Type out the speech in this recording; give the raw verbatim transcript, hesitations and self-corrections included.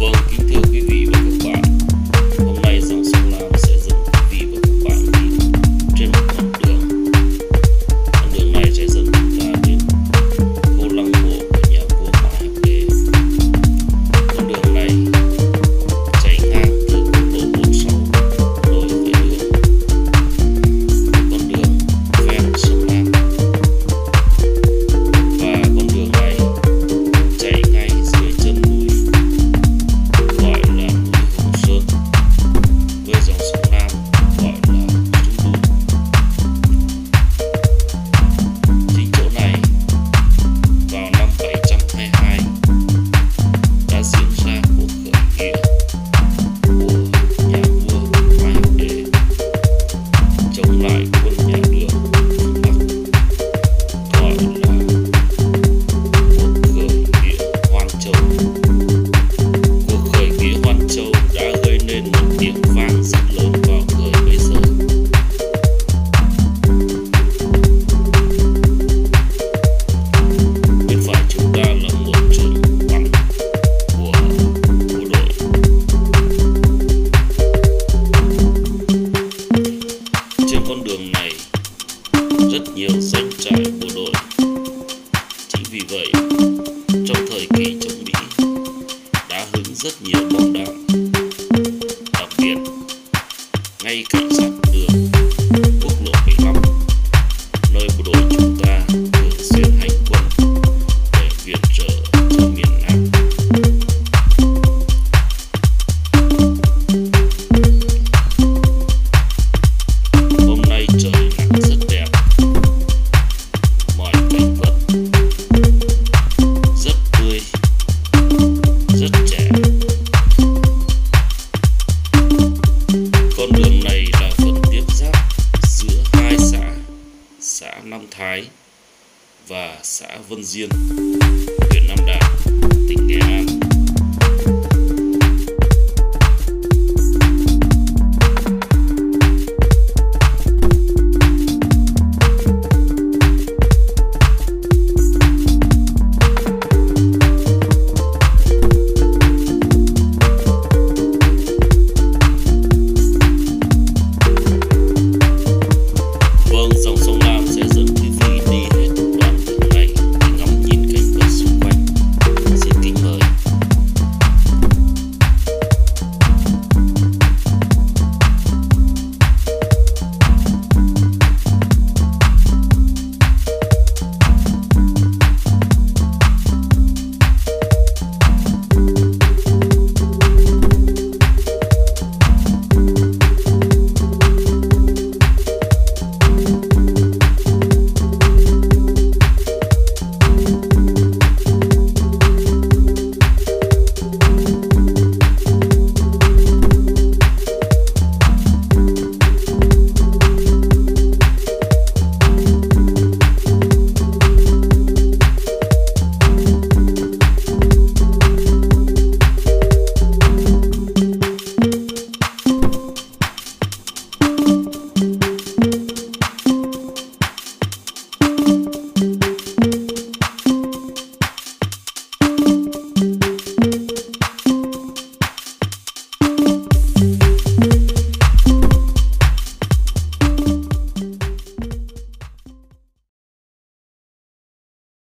Vâng, kính thưa quý vị và các bạn, hôm nay dòng sông Lam sẽ dẫn quý vị và các bạn đi trên một con đường. Con đường này sẽ dẫn chúng ta đến khu lăng mộ của nhà vua Mai Hắc Đế. Con đường này chạy ngang từ quốc lộ bốn mươi sáu nối với đường con đường ven sông Lam, và con đường này chạy ngay dưới chân núi gọi là núi Hùng Sơn, với dòng sông Lam gọi là Súng Đu. Chính chỗ này vào năm bảy trăm hai mươi hai đã diễn ra cuộc khởi nghĩa của nhà vua Mai Hắc Đế chống lại quân nhà Đường phương Bắc, gọi là cuộc khởi nghĩa Hoan Châu. Cuộc khởi nghĩa Hoan Châu đã gây nên một tiếng vang rất lớn vào thời bấy giờ. Bên phải chúng ta là một trường bắn của bộ đội. Trên con đường này rất nhiều doanh trại bộ đội. Chính vì vậy, trong thời kỳ chống Mỹ đã hứng rất nhiều bom đạn. Đặc biệt, ngay cạnh dọc đường quốc lộ bảy mươi lăm, nơi bộ đội chúng ta thường xuyên hành quân để viện trợ cho miền Nam. Hôm nay trời nắng rất đẹp, mọi cảnh vật rất tươi, rất trẻ. Con đường này là phần tiếp giáp giữa hai xã, xã Nam Thái và xã Vân Diên.